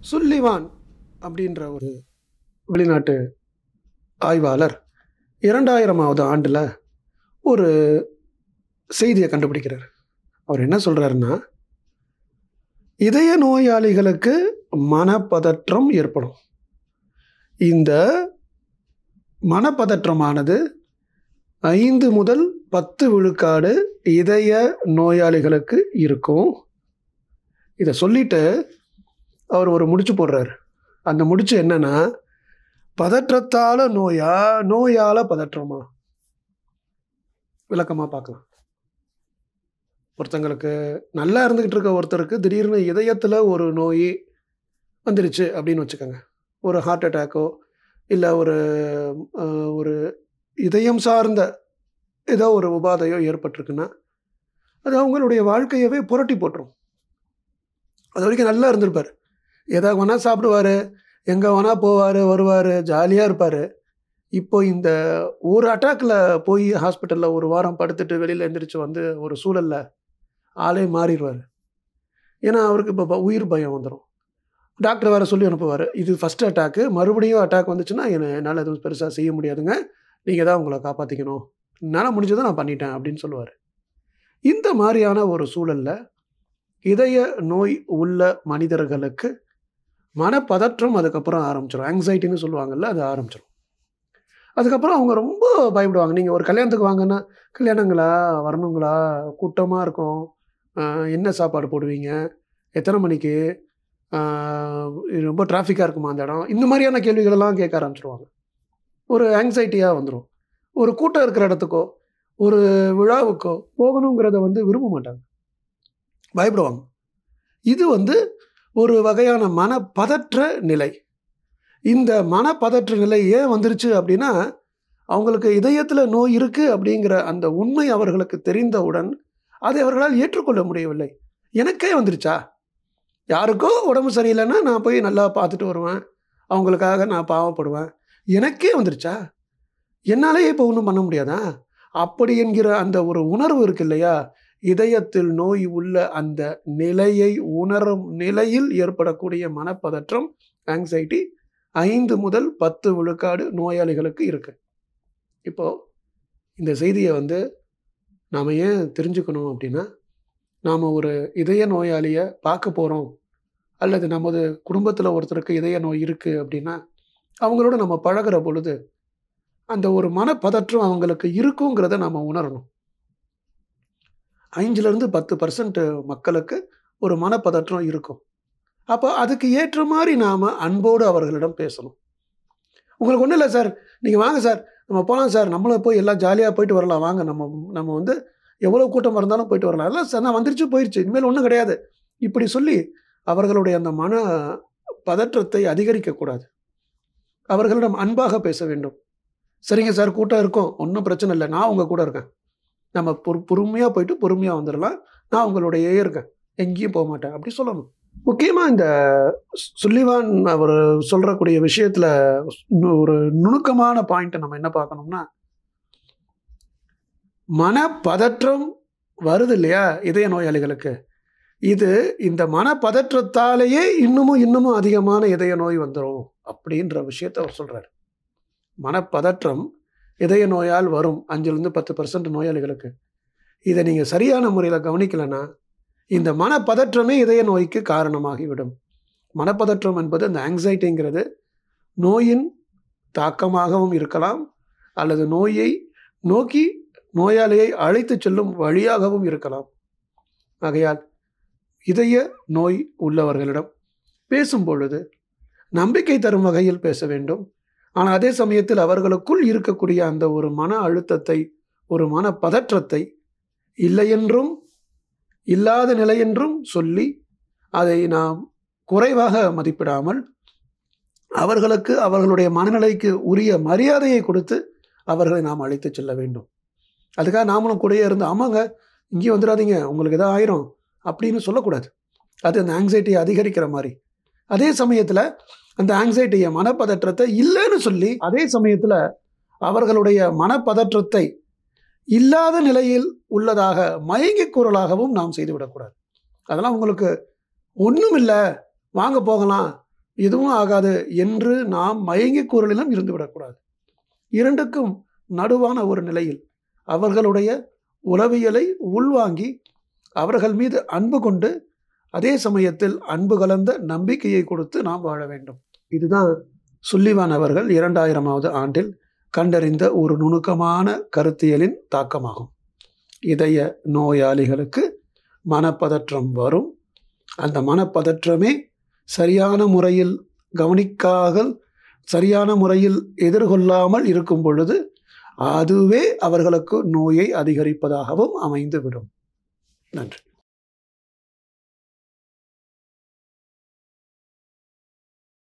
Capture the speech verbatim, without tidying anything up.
சுல்லிவான் அப்படின்ற ஒரு வெளிநாட்டு ஆய்வாளர் இரண்டாயிரமாவது ஆண்டில் ஒரு செய்தியை கண்டுபிடிக்கிறார். அவர் என்ன சொல்கிறாருன்னா, இதய நோயாளிகளுக்கு மனப்பதற்றம் ஏற்படும். இந்த மனப்பதற்றமானது ஐந்து முதல் பத்து விழுக்காடு இதய நோயாளிகளுக்கு இருக்கும். இதை சொல்லிட்டு அவர் ஒரு முடிச்சு போடுறார். அந்த முடிச்சு என்னன்னா, பதற்றத்தால நோயா நோயால பதற்றமா? விளக்கமாக பார்க்கலாம். ஒருத்தங்களுக்கு நல்லா இருந்துக்கிட்டு இருக்க ஒருத்தருக்கு திடீர்னு இதயத்தில் ஒரு நோய் வந்துருச்சு அப்படின்னு வச்சுக்கோங்க. ஒரு ஹார்ட் அட்டாக்கோ இல்லை ஒரு ஒரு இதயம் சார்ந்த ஏதோ ஒரு உபாதையோ ஏற்பட்டிருக்குன்னா அது அவங்களுடைய வாழ்க்கையவே புரட்டி போட்டுரும். அது வரைக்கும் நல்லா இருந்திருப்பார், எதாவது வேணால் சாப்பிடுவார், எங்கே வேணால் போவார் வருவார், ஜாலியாக இருப்பார். இப்போ இந்த ஒரு அட்டாக்கில் போய் ஹாஸ்பிட்டலில் ஒரு வாரம் படுத்துட்டு வெளியில் எழுந்திரிச்சு வந்து ஒரு சூழலில் ஆளே மாறிடுவார். ஏன்னா அவருக்கு இப்போ உயிர் பயம் வந்துடும். டாக்டர் வேறு சொல்லி அனுப்புவார், இது ஃபஸ்ட்டு அட்டாக்கு, மறுபடியும் அட்டாக் வந்துச்சுன்னா என்ன என்னால் எதுவும் பெருசாக செய்ய முடியாதுங்க, நீங்கள் தான் உங்களை காப்பாற்றிக்கணும், என்னால் முடிஞ்சதை நான் பண்ணிட்டேன் அப்படின்னு சொல்லுவார். இந்த மாதிரியான ஒரு சூழலில் இதய நோய் உள்ள மனிதர்களுக்கு மனப்பதற்றம் அதுக்கப்புறம் ஆரம்பிச்சிடும். ஆங்ஸைட்டின்னு சொல்லுவாங்கள்ல, அது ஆரம்பிச்சிடும். அதுக்கப்புறம் அவங்க ரொம்ப பயப்படுவாங்க. நீங்கள் ஒரு கல்யாணத்துக்கு வாங்கன்னா, கல்யாணங்களா, வரணுங்களா, கூட்டமாக இருக்கும், என்ன சாப்பாடு போடுவீங்க, எத்தனை மணிக்கு, ரொம்ப டிராஃபிக்காக இருக்குமா அந்த இடம், இந்த மாதிரியான கேள்விகளெல்லாம் கேட்க ஆரம்பிச்சிடுவாங்க. ஒரு ஆங்ஸைட்டியாக வந்துடும். ஒரு கூட்டம் இருக்கிற இடத்துக்கோ ஒரு விழாவுக்கோ போகணுங்கிறத வந்து விரும்ப மாட்டாங்க, பயப்படுவாங்க. இது வந்து ஒரு வகையான மனப்பதற்ற நிலை. இந்த மனப்பதற்ற நிலை ஏன் வந்துருச்சு அப்படின்னா, அவங்களுக்கு இதயத்தில் நோய் இருக்குது அப்படிங்கிற அந்த உண்மை அவர்களுக்கு தெரிந்தவுடன் அதை அவர்களால் ஏற்றுக்கொள்ள முடியவில்லை. எனக்கே வந்துருச்சா, யாருக்கோ உடம்பு சரியில்லைன்னா நான் போய் நல்லா பார்த்துட்டு வருவேன், அவங்களுக்காக நான் பாவப்படுவேன், எனக்கே வந்துருச்சா, என்னாலே இப்போ ஒன்றும் பண்ண முடியாதா, அப்படி என்கிற அந்த ஒரு உணர்வு இருக்கு இல்லையா, இதயத்தில் நோய் உள்ள அந்த நிலையை உணரும் நிலையில் ஏற்படக்கூடிய மனப்பதற்றம், ஆங்ஸைட்டி ஐந்து முதல் பத்து விழுக்காடு நோயாளிகளுக்கு இருக்கு. இப்போது இந்த செய்தியை வந்து நாம் ஏன் தெரிஞ்சுக்கணும் அப்படின்னா, நாம் ஒரு இதய நோயாளியை பார்க்க போகிறோம் அல்லது நமது குடும்பத்தில் ஒருத்தருக்கு இதய நோய் இருக்குது அப்படின்னா அவங்களோட நம்ம பழகிற பொழுது அந்த ஒரு மனப்பதற்றம் அவங்களுக்கு இருக்குங்கிறத நம்ம உணரணும். ஐந்துலேருந்து பத்து பர்சன்ட் மக்களுக்கு ஒரு மனப்பதற்றம் இருக்கும். அப்போ அதுக்கு ஏற்ற மாதிரி நாம் அன்போடு அவர்களிடம் பேசணும். உங்களுக்கு ஒன்றும் இல்லை சார், நீங்கள் வாங்க சார், நம்ம போகலாம் சார், நம்மளும் போய் எல்லாம் ஜாலியாக போயிட்டு வரலாம், வாங்க, நம்ம நம்ம வந்து எவ்வளோ கூட்டம் இருந்தாலும் போயிட்டு வரலாம், எல்லாம் சார் நான் வந்துருச்சு போயிடுச்சு, இனிமேல் ஒன்றும் கிடையாது, இப்படி சொல்லி அவர்களுடைய அந்த மன பதற்றத்தை அதிகரிக்கக்கூடாது. அவர்களிடம் அன்பாக பேச வேண்டும். சரிங்க சார், கூட்டம் இருக்கும், ஒன்றும் பிரச்சனை இல்லை, நான் உங்கள் கூட இருக்கேன், நம்ம பொறு பொறுமையாக போயிட்டு பொறுமையாக வந்துடலாம், நான் உங்களுடைய இருக்கேன், எங்கேயும் போக மாட்டேன், அப்படி சொல்லணும். முக்கியமாக இந்த சுல்லிவான் அவர் சொல்கிறக்கூடிய விஷயத்தில் ஒரு நுணுக்கமான பாயிண்ட்டை நம்ம என்ன பார்க்கணும்னா, மனப்பதற்றம் வருது இல்லையா இதய நோயாளிகளுக்கு, இது இந்த மனப்பதற்றத்தாலேயே இன்னமும் இன்னமும் அதிகமான இதய நோய் வந்துடும் அப்படின்ற விஷயத்தை அவர் சொல்கிறார். மனப்பதற்றம் இதய நோயால் வரும் அஞ்சுலேருந்து பத்து பர்சன்ட் நோயாளிகளுக்கு. இதை நீங்கள் சரியான முறையில் கவனிக்கலைன்னா இந்த மனப்பதற்றமே இதய நோய்க்கு காரணமாகிவிடும். மனப்பதற்றம் என்பது அந்த ஆங்ஸைட்டிங்கிறது நோயின் தாக்கமாகவும் இருக்கலாம், அல்லது நோயை நோக்கி நோயாளியை அழைத்து செல்லும் வழியாகவும் இருக்கலாம். ஆகையால் இதய நோய் உள்ளவர்களிடம் பேசும் பொழுது நம்பிக்கை தரும் வகையில் பேச வேண்டும். ஆனால் அதே சமயத்தில் அவர்களுக்குள் இருக்கக்கூடிய அந்த ஒரு மன அழுத்தத்தை, ஒரு மன பதற்றத்தை இல்லையென்றும் இல்லாத நிலையென்றும் சொல்லி அதை நாம் குறைவாக மதிப்பிடாமல் அவர்களுக்கு அவர்களுடைய மனநிலைக்கு உரிய மரியாதையை கொடுத்து அவர்களை நாம் அழைத்து செல்ல வேண்டும். அதுக்காக நாமளும் கூடயே இருந்து ஆமாங்க இங்கேயும் வந்துடாதீங்க உங்களுக்கு எதாவது ஆயிரும் அப்படின்னு சொல்லக்கூடாது. அது அந்த ஆங்ஸைட்டியை அதிகரிக்கிற மாதிரி. அதே சமயத்தில் அந்த ஆங்ஸைட்டியை மனப்பதற்றத்தை இல்லைன்னு சொல்லி அதே சமயத்தில் அவர்களுடைய மனப்பதற்றத்தை இல்லாத நிலையில் உள்ளதாக மயங்கி கூறலாகவும் நாம் செய்துவிடக்கூடாது. அதெல்லாம் உங்களுக்கு ஒன்றும் இல்லை, வாங்க போகலாம், எதுவும் ஆகாது என்று நாம் மயங்கி கூறலிலும் இருந்துவிடக்கூடாது. இரண்டுக்கும் நடுவான ஒரு நிலையில் அவர்களுடைய உளவியலை உள்வாங்கி அவர்கள் மீது அன்பு கொண்டு அதே சமயத்தில் அன்பு கலந்த நம்பிக்கையை கொடுத்து நாம் வாழ வேண்டும். இதுதான் சுல்லிவான் அவர்கள் இரண்டாயிரமாவது ஆண்டில் கண்டறிந்த ஒரு நுணுக்கமான கருத்தியலின் தாக்கமாகும். இதய நோயாளிகளுக்கு மனப்பதற்றம் வரும். அந்த மனப்பதற்றமே சரியான முறையில் கவனிக்காமல் சரியான முறையில் எதிர்கொள்ளாமல் இருக்கும் பொழுது அதுவே அவர்களுக்கு நோயை அதிகரிப்பதாகவும் அமைந்துவிடும். நன்றி.